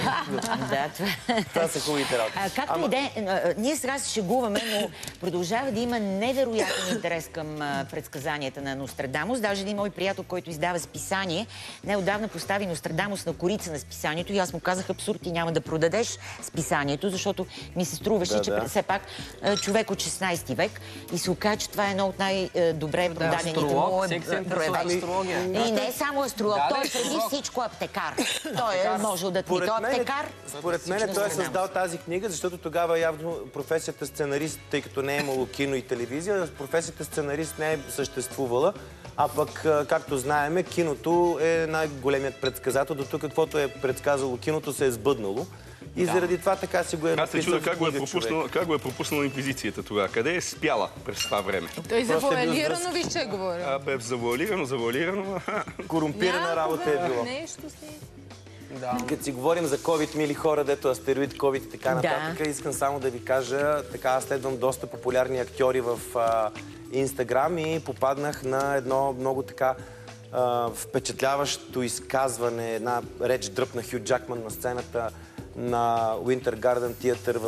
Това са хубавите работи. Както и да е, ние сега се шегуваме, но продължава да има невероятен интерес към предсказанията на Нострадамус. Даже един мой приятел, който издава списание, неотдавна постави Нострадамус на корица на списанието и аз му казах: абсурд, ти няма да продадеш списанието, защото ми се струваше, че все пак човек от 16 век и се оказа, че това е едно от най-добре продадените му броеве. И не е само астролог, той е преди всичко аптекар. Той е можел да той е аптекар. Според мен той е създал тази книга, защото тогава явно професията сценарист, тъй като не е имало кино и телевизия, професията сценарист не е съществувала. А пък, както знаеме, киното е най-големият предсказател. До тук, каквото е предсказало киното, се е сбъднало. И заради това така си го е написал. Аз се чуда как го е пропуснала инквизицията тогава. Къде е спяла през това време? Той завуалирано ви ще говори. Бе, завуалирано. Корумпирана работа е било. Нещо си. Като си говорим за COVID, мили хора, дето астероид, COVID и така нататък, искам само да ви кажа, така аз следвам доста популярни актьори в Инстаграм и попаднах на едно много така впечатляващо изказване, една реч дръпна Хю Джакман на сцената на Winter Garden Theatre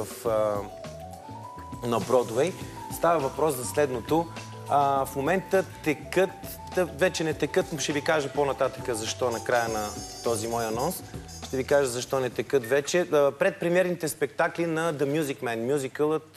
на Бродвей. Става въпрос за следното. В момента текат, вече не текат, ще ви кажа по-нататък защо накрая на този мой анонс. Ще ви кажа защо не текат вече. Предпремиерните спектакли на The Music Man, мюзикълът,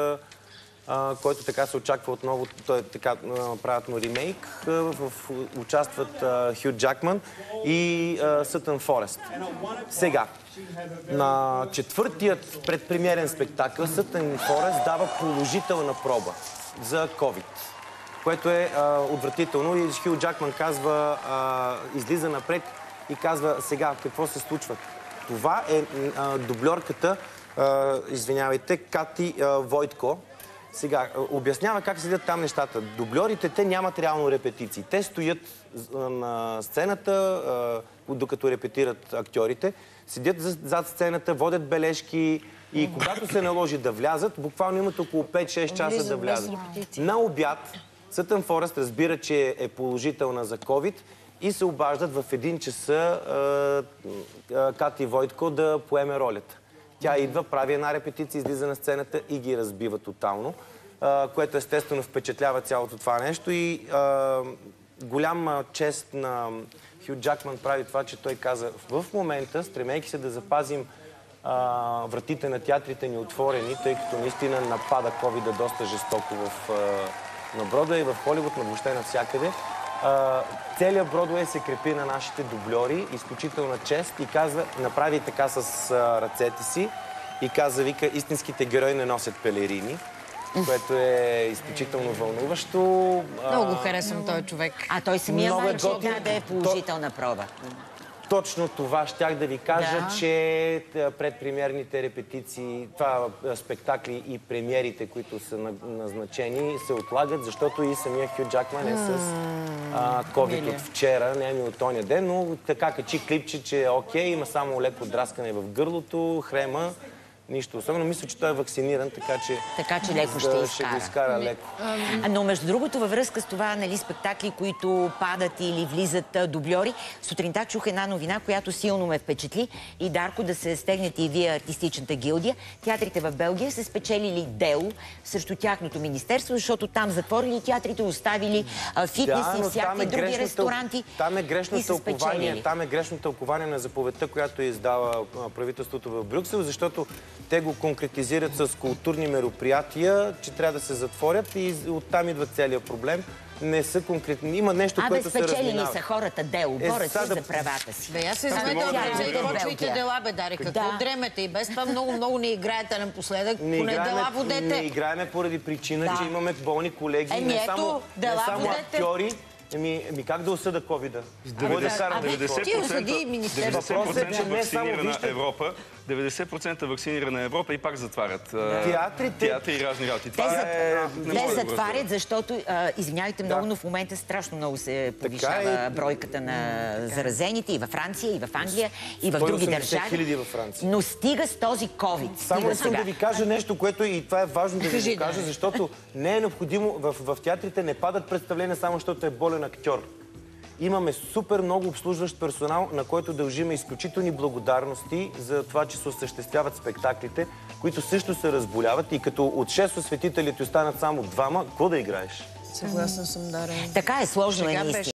който така се очаква отново, той така правят му ремейк. Участват Хю Джакман и Сътън Форест. Сега, на четвъртият предпремиерен спектакъл Сътън Форест дава положителна проба за COVID, което е отвратително и Хю Джакман казва, излиза напред и казва: сега какво се случва? Това е дубльорката, извинявайте, Кати Войтко. Сега, обяснява как седят там нещата. Дубльорите, те нямат реално репетиции. Те стоят на сцената, докато репетират актьорите, седят зад сцената, водят бележки и когато се наложи да влязат, буквално имат около 5-6 часа да влязат. На обяд Сътън Форест разбира, че е положителна за COVID и се обаждат в 1 часа Кати Войтко да поеме ролята. Тя идва, прави една репетиция, излиза на сцената и ги разбива тотално, което естествено впечатлява цялото това нещо и голяма чест на Хю Джакман прави това, че той каза: в момента, стремейки се да запазим вратите на театрите ни отворени, тъй като наистина напада COVID доста жестоко на Бродуей, в Холивуд, на въобще навсякъде. Целият Бродуей се крепи на нашите дубльори, изключителна чест и казва, направи така с ръцете си и каза, вика: истинските герои не носят пелерини, което е изключително вълнуващо. Много харесвам този човек. А той самия знае, че да е положителна проба. Точно това щях да ви кажа, че предпремиерните репетиции, това спектакли и премиерите, които са назначени, се отлагат, защото и самия Хю Джакман е с COVID от вчера, не е от оня ден, но така качи клипче, че е окей, има само леко драскане в гърлото, хрема. Нищо особено. Мисля, че той е вакциниран, така че леко ще го изкара леко. Но между другото, във връзка с това, нали, спектакли, които падат или влизат дубльори, сутринта чух една новина, която силно ме впечатли. И, Дарко, да се стегнете и вие артистичната гилдия. Театрите в Белгия са спечелили дело срещу тяхното министерство, защото там затворили театрите, оставили фитнес и всякакви други ресторанти. Там е грешно тълкование на заповедта, която издава правителството в Брюксел, защото те го конкретизират с културни мероприятия, че трябва да се затворят и оттам идва целият проблем. Не са конкретни. Има нещо, което се разминава. Спечелили са хората дело, борят се за правата си. Бе, аз се замета да почвайте дела, бе, Даре. Какво дремете? И без това много не играете напоследък. Поне дела водете. Не играеме поради причина, че имаме болни колеги, не само актьори. Как да осъда ковида? 90% вакцинирана Европа и пак затварят театри и разни работи. Те затварят, защото, извинявайте много, но в момента страшно много се повишава бройката на заразените и във Франция, и в Англия, и в други държави. Но стига с този ковид. Само искам да ви кажа нещо, което и това е важно да ви го кажа, защото не е необходимо, в театрите не падат представления само защото е болен актьор. имаме супер много обслужващ персонал, на който дължим изключителни благодарности за това, че се осъществяват спектаклите, които също се разболяват и като от 6 осветителите останат само 2, какво да играеш? Съгласна съм, Дарен. Така е, сложно е наистина.